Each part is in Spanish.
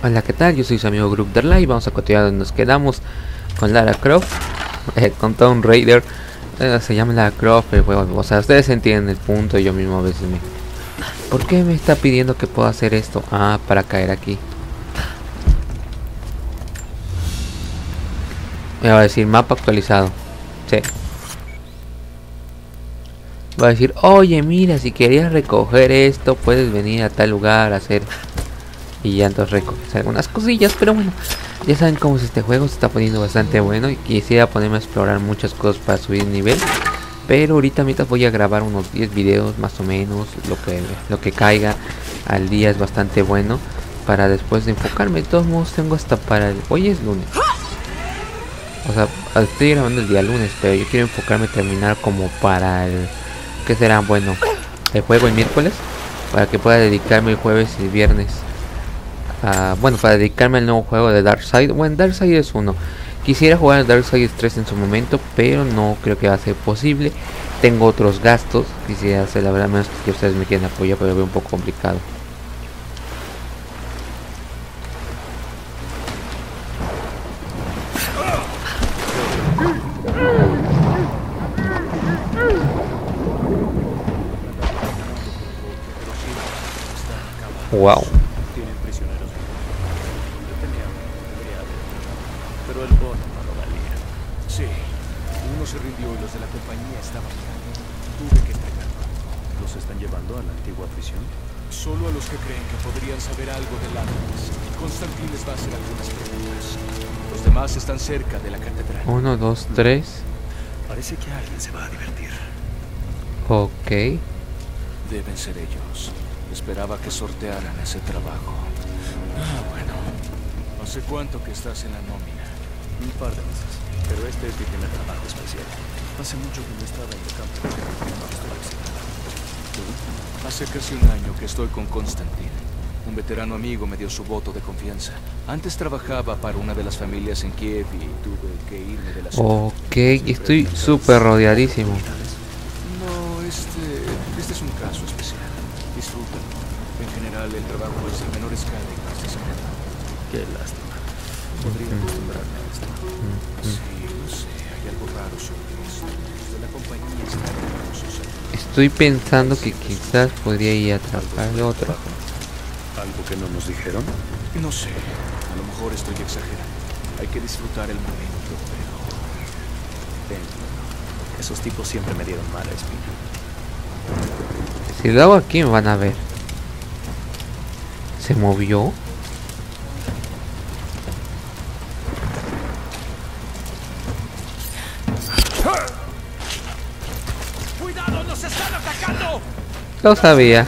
Hola, ¿qué tal? Yo soy su amigo Groupderla y vamos a continuar donde nos quedamos con Lara Croft, con Tomb Raider. Se llama Lara Croft, pero bueno, o sea, ustedes entienden el punto. Yo mismo a veces me... ¿Por qué me está pidiendo que pueda hacer esto? Ah, para caer aquí. Me va a decir mapa actualizado. Sí. Va a decir, oye, mira, si querías recoger esto, puedes venir a tal lugar a hacer... Y ya entonces recoges algunas cosillas, pero bueno, ya saben cómo es este juego, se está poniendo bastante bueno y quisiera ponerme a explorar muchas cosas para subir nivel. Pero ahorita voy a grabar unos 10 videos más o menos, lo que caiga al día es bastante bueno para después de enfocarme. De todos modos tengo hasta para el... Hoy es lunes. O sea, estoy grabando el día lunes, pero yo quiero enfocarme terminar como para el... ¿Qué será? Bueno, el juego el miércoles, para que pueda dedicarme el jueves y el viernes. Bueno, para dedicarme al nuevo juego de Darkseid. Bueno, Darkseid es uno. Quisiera jugar Darkseid 3 en su momento, pero no creo que va a ser posible. Tengo otros gastos. Quisiera hacer, la verdad, menos que ustedes me quieran apoyar, pero lo veo un poco complicado. Wow. Pero el bono no lo valía. Sí, uno se rindió y los de la compañía estaban mirando. Tuve que entregarlo. ¿Los están llevando a la antigua prisión? Solo a los que creen que podrían saber algo del Atlas. Constantin les va a hacer algunas preguntas. Los demás están cerca de la catedral. 1, 2, 3. Parece que alguien se va a divertir. Ok. Deben ser ellos. Esperaba que sortearan ese trabajo. Bueno. ¿Hace cuánto que estás en la nómina? Un par de meses, pero este es mi primer trabajo especial. Hace mucho que no estaba en el campo. Estoy excitado. ¿Tú? Hace casi un año que estoy con Constantin. Un veterano amigo me dio su voto de confianza. Antes trabajaba para una de las familias en Kiev y tuve que irme de la ciudad. Ok, estoy súper rodeadísimo. No, este es un caso especial. Disfrútalo. En general, el trabajo es de menor escala y más discreto. Qué lástima. Podría acostumbrarme a esto. Sí, no sé, hay algo raro sobre esto. De la compañía está nerviosos. Estoy pensando que quizás podría ir a atraparle otro. ¿Algo que no nos dijeron? No sé, a lo mejor estoy exagerando. Hay que disfrutar el momento, pero... Esos tipos siempre me dieron mala espina. Si lo hago aquí me van a ver. ¿Se movió? ¡Cuidado, nos están atacando! Lo sabía.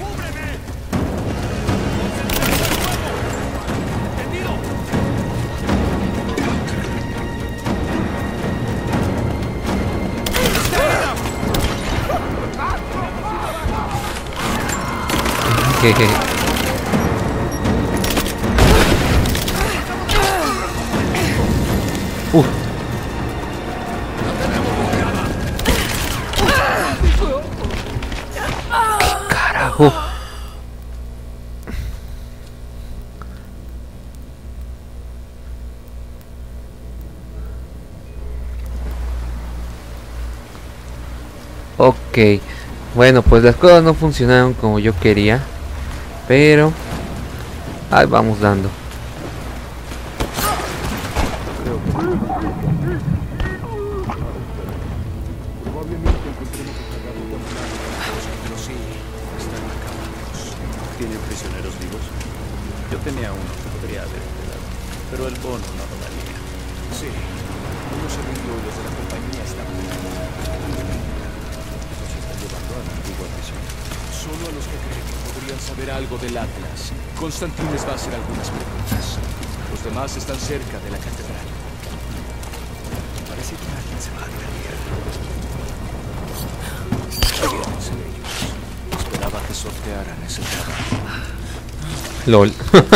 Jeje. Carajo. Ok. Bueno, pues las cosas no funcionaron como yo quería. Pero ahí vamos dando. Probablemente encontremos que cargar un pero sí, están acabados. ¿Tienen prisioneros vivos? Yo tenía uno que podría haber entregado, pero el bono no lo valía. Sí, uno se rindió y los de la compañía estaban mirando. Los están llevando a la antigua prisión. Solo a los que creen que podrían saber algo del Atlas. Constantin les va a hacer algunas preguntas. Los demás están cerca de la catedral. Parece que alguien se va a divertir. Debían ser ellos. Esperaba que sortearan ese trabajo. LOL.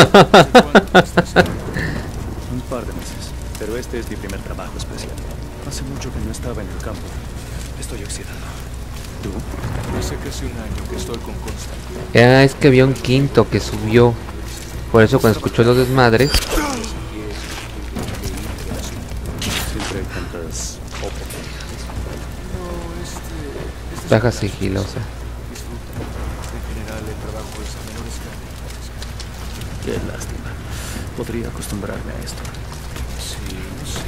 Un par de meses, pero este es mi primer trabajo especial. Hace mucho que no estaba en el campo. Estoy excitado. ¿Tú? Hace casi un año que estoy con Constantin. Es que había un quinto que subió. Por eso cuando escucho los desmadres, Siempre hay tantas oportunidades. baja sigilosa. En general, el trabajo es a menor escala. Qué lástima. Podría acostumbrarme a esto. Sí, no sé.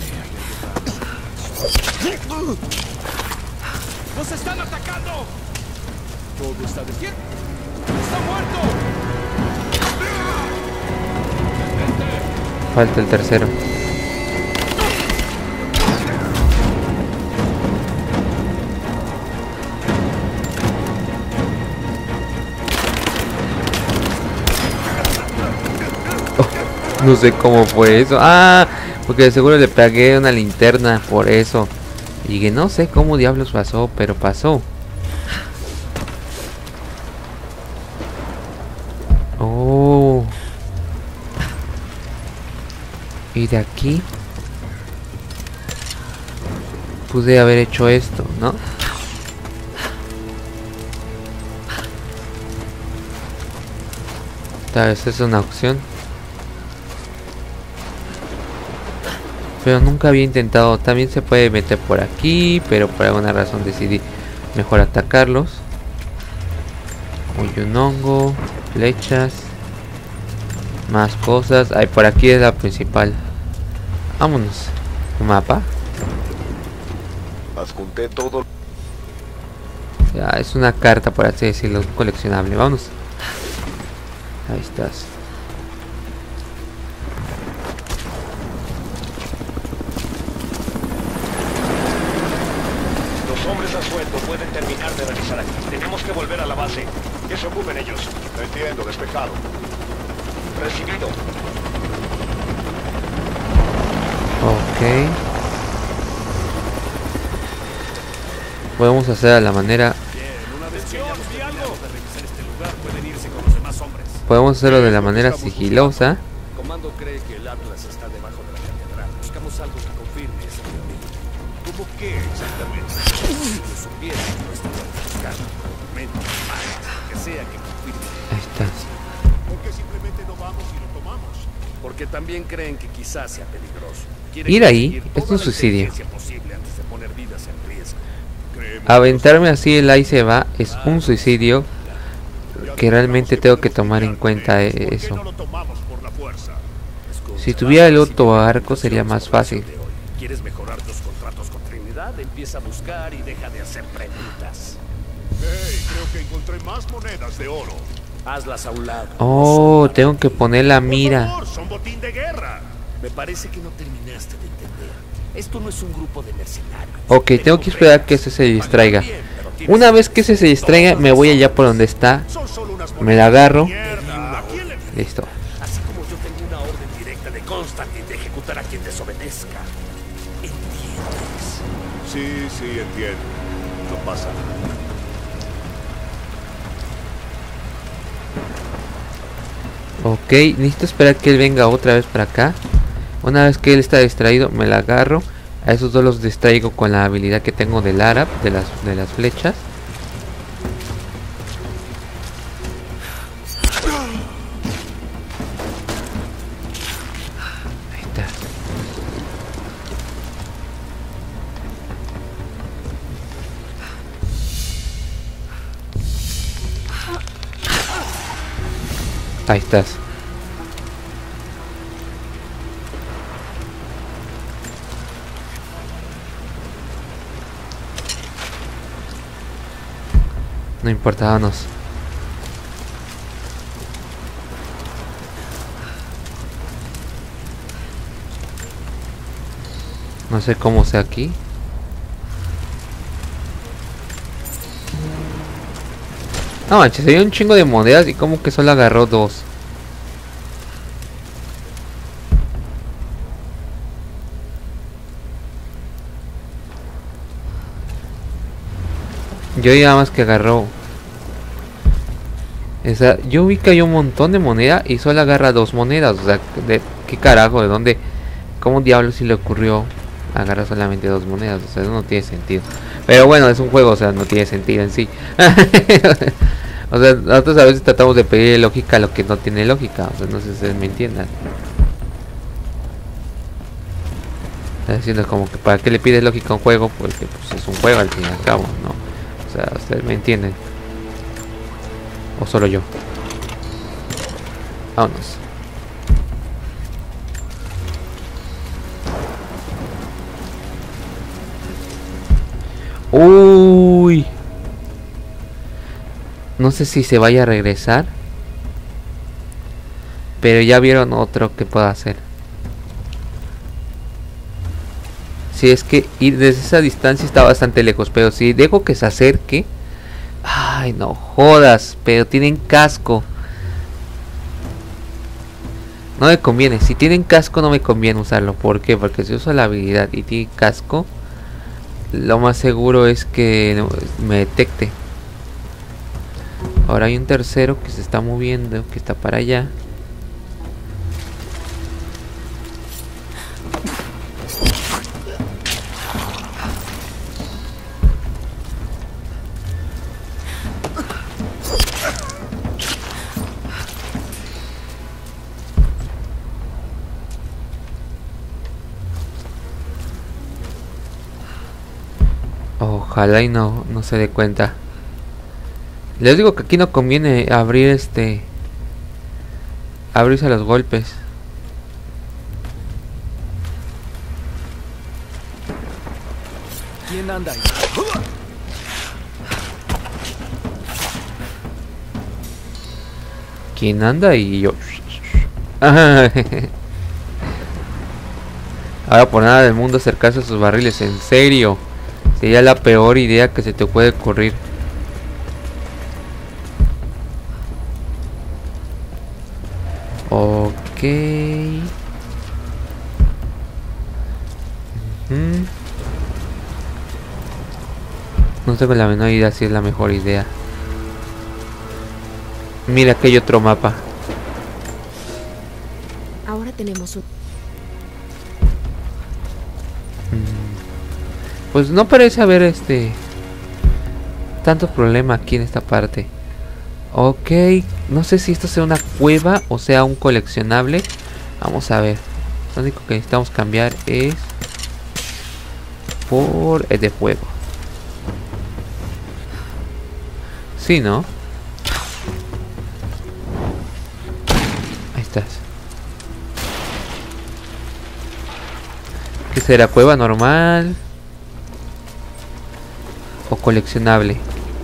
¡Nos están atacando! Todo está bien. ¡Está muerto! Falta el tercero. Oh, no sé cómo fue eso. Ah, porque de seguro le pegué una linterna por eso. Y que no sé cómo diablos pasó, pero pasó. Oh. Y de aquí pude haber hecho esto, ¿no? Tal vez es una opción. Pero nunca había intentado. También se puede meter por aquí, pero por alguna razón decidí mejor atacarlos. Uy, un hongo, flechas, más cosas. Ay, por aquí es la principal. Vámonos. Mapa. Adjunté todo. Ya, es una carta, por así decirlo, un coleccionable. Vámonos. Ahí estás. Los hombres a sueldo pueden terminar de revisar aquí. Tenemos que volver a la base. Que se ocupen ellos. Entiendo, despejado. Recibido. Ok. Podemos hacer a la manera. Podemos hacerlo de la manera sigilosa. Comando cree que el Atlas está debajo de la catedral. Buscamos algo que confirme esa teoría. ¿Cómo qué exactamente? Si lo supieran, no estarían buscando documentos, imágenes, lo que sea que confirme. Ahí está. ¿Por qué simplemente no vamos y lo tomamos? Porque también creen que quizás sea peligroso. Ir ahí es un suicidio. Posible antes de poner vidas en riesgo. Aventarme así el ahí se va es un suicidio. Que realmente tengo que tomar en cuenta eso. Si tuviera el otro arco sería más fácil. ¿Quieres mejorar tus contratos con Trinidad? Empieza a buscar y deja de hacer preguntas. Hey, creo que encontré más monedas de oro. Hazlas a un lado. Oh, tengo que poner la mira. Por favor, son botín de guerra. Me parece que no terminaste de entender. Esto no es un grupo de mercenarios. Ok, tengo que esperar que ese se distraiga. Una vez que ese se distraiga, me voy allá por donde está. Son solo unas Me la agarro. mierda. ¿A quién le Listo. Así como yo tengo una orden directa de Constantine de ejecutar a quien desobedezca. ¿Entiendes? Sí, entiendo. No pasa nada. Ok, necesito esperar que él venga otra vez para acá. Una vez que él está distraído, me la agarro. A esos dos los distraigo con la habilidad que tengo del Arab, de las flechas. Ahí está. Ahí estás. No importa, vámonos. No sé cómo sea aquí. No manches, hay un chingo de monedas y como que solo agarró dos. Yo ya más que agarró. Yo vi que hay un montón de moneda y solo agarra dos monedas. O sea, ¿qué carajo? ¿De dónde? ¿Cómo diablos si le ocurrió agarrar solamente dos monedas? O sea, eso no tiene sentido. Pero bueno, es un juego, o sea, no tiene sentido en sí. O sea, nosotros a veces tratamos de pedir lógica a lo que no tiene lógica. O sea, no sé si ustedes me entiendan. Está diciendo como que para qué le pides lógica a un juego, porque pues, es un juego al fin y al cabo, ¿no? O sea, ustedes me entienden. O solo yo. Vámonos. Uy. No sé si se vaya a regresar. Pero ya vieron otro que puedo hacer. Si es que ir desde esa distancia está bastante lejos. Pero si dejo que se acerque. Ay, no jodas. Pero tienen casco. No me conviene. Si tienen casco no me conviene usarlo. ¿Por qué? Porque si uso la habilidad y tiene casco, lo más seguro es que me detecte. Ahora hay un tercero que se está moviendo, que está para allá. Ojalá y no se dé cuenta. Les digo que aquí no conviene abrir abrirse a los golpes. ¿Quién anda ahí? ¿Quién anda? Y yo. Ahora por nada del mundo acercarse a sus barriles, en serio. Sería la peor idea que se te puede ocurrir. Ok. No tengo la menor idea si es la mejor idea. Mira, aquí hay otro mapa. Ahora tenemos un... Pues no parece haber tanto problema aquí en esta parte. Ok, no sé si esto sea una cueva o sea un coleccionable. Vamos a ver. Lo único que necesitamos cambiar es por el de fuego. Sí, ¿no? Ahí estás. ¿Qué será? ¿Cueva normal? ¿O coleccionable?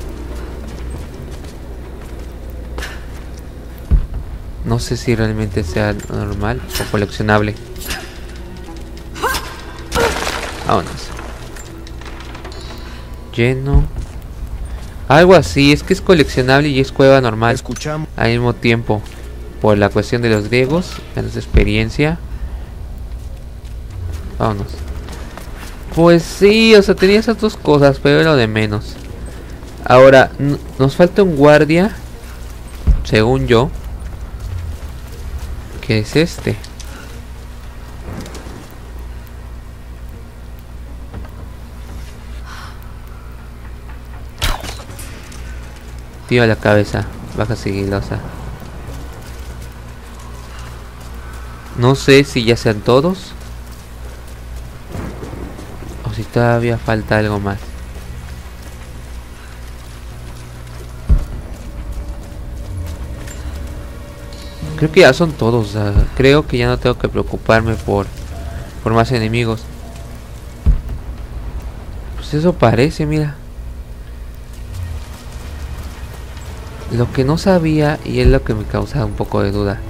No sé si realmente sea normal o coleccionable. Vámonos. Lleno. Algo así, es que es coleccionable y es cueva normal. Escuchamos. Al mismo tiempo. Por la cuestión de los griegos, en nuestra experiencia. Vámonos. Pues sí, o sea, tenía esas dos cosas, pero lo de menos. Ahora, nos falta un guardia. Según yo. ¿Qué es este? Tira la cabeza, baja sigilosa. No sé si ya sean todos o si todavía falta algo más. Creo que ya son todos. Creo que ya no tengo que preocuparme por más enemigos. Pues eso parece, mira. Lo que no sabía, y es lo que me causa un poco de duda,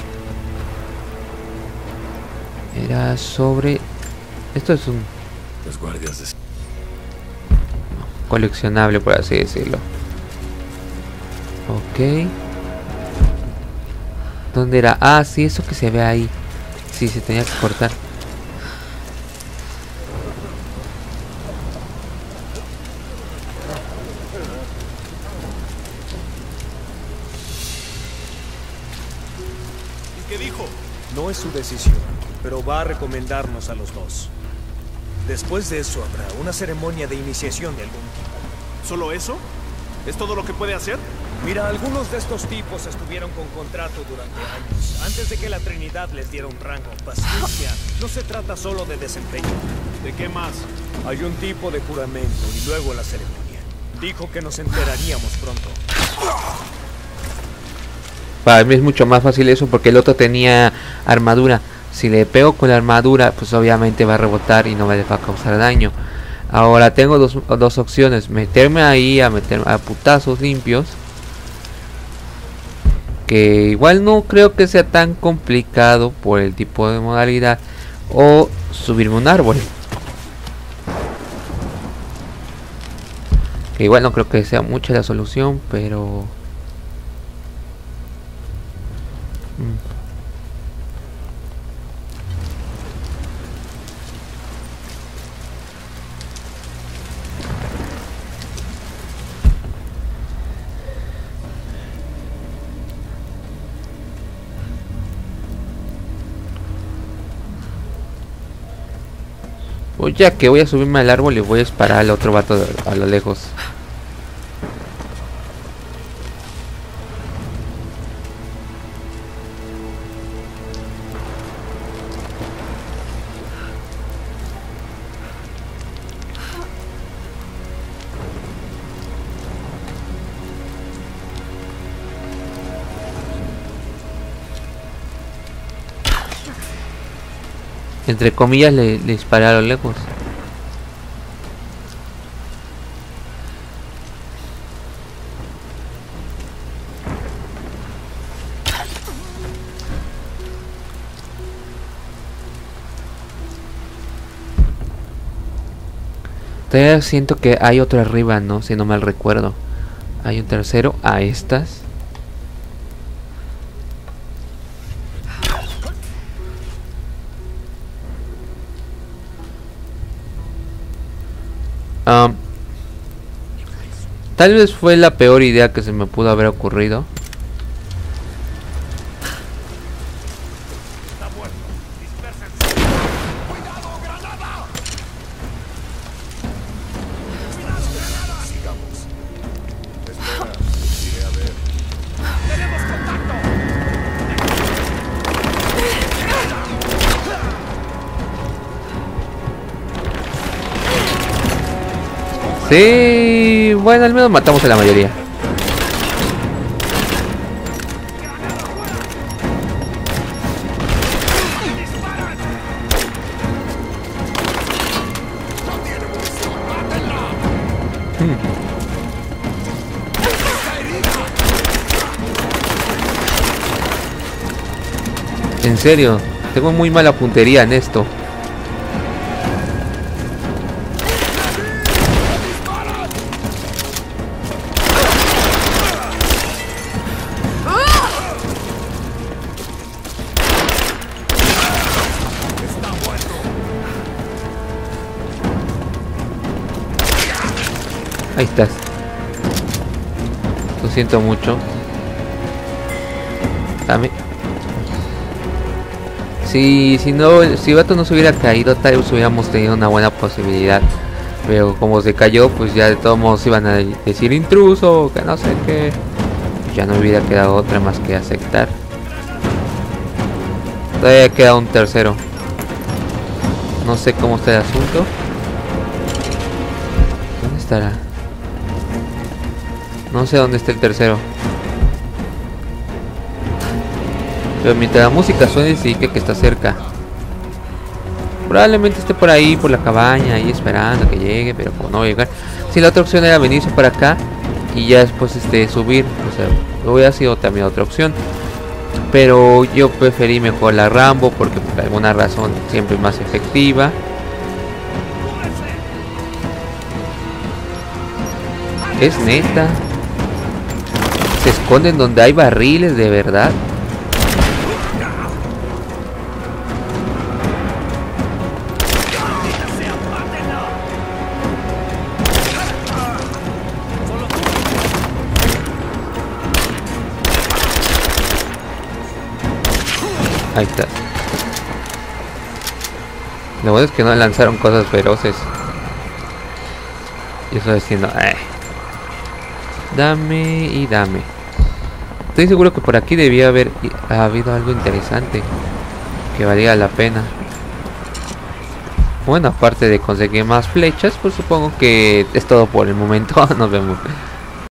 era sobre... Esto es un... Los guardias de... coleccionable, por así decirlo. Ok. ¿Dónde era? Ah, sí, eso que se ve ahí. Sí, se tenía que cortar. ¿Y qué dijo? No es su decisión, pero va a recomendarnos a los dos. Después de eso habrá una ceremonia de iniciación de algún tipo. ¿Solo eso? ¿Es todo lo que puede hacer? Mira, algunos de estos tipos estuvieron con contrato durante años, antes de que la Trinidad les diera un rango. Paciencia, no se trata solo de desempeño. ¿De qué más? Hay un tipo de juramento y luego la ceremonia. Dijo que nos enteraríamos pronto. Para mí es mucho más fácil eso porque el otro tenía armadura. Si le pego con la armadura, pues obviamente va a rebotar y no me va a causar daño. Ahora tengo dos opciones: meterme ahí a putazos limpios, que igual no creo que sea tan complicado por el tipo de modalidad, o subirme a un árbol, que igual no creo que sea mucha la solución, pero pues ya que voy a subirme al árbol y voy a disparar al otro vato a lo lejos. Entre comillas le disparé a lo lejos. Todavía siento que hay otro arriba, ¿no? Si no mal recuerdo. Hay un tercero a estas. Tal vez fue la peor idea que se me pudo haber ocurrido. Sí, bueno, al menos matamos a la mayoría. En serio, tengo muy mala puntería en esto. Ahí estás. Lo siento mucho. Dame. Si Vato no se hubiera caído, tal vez hubiéramos tenido una buena posibilidad. Pero como se cayó, pues ya de todos modos iban a decir intruso, que no sé qué. Pues ya no hubiera quedado otra más que aceptar. Todavía queda un tercero. No sé cómo está el asunto. ¿Dónde estará? No sé dónde está el tercero. Pero mientras la música suene significa que está cerca. Probablemente esté por ahí, por la cabaña, ahí esperando a que llegue, pero como no va a llegar. Si la otra opción era venirse para acá y ya después subir, o sea, hubiera sido también otra opción. Pero yo preferí mejor la Rambo porque por alguna razón siempre es más efectiva. Es neta. Se esconden donde hay barriles, de verdad. Ahí está. Lo bueno es que no lanzaron cosas feroces. Y eso diciendo, Dame y dame. Estoy seguro que por aquí debía haber habido algo interesante que valía la pena. Bueno, aparte de conseguir más flechas, pues supongo que es todo por el momento. Nos vemos.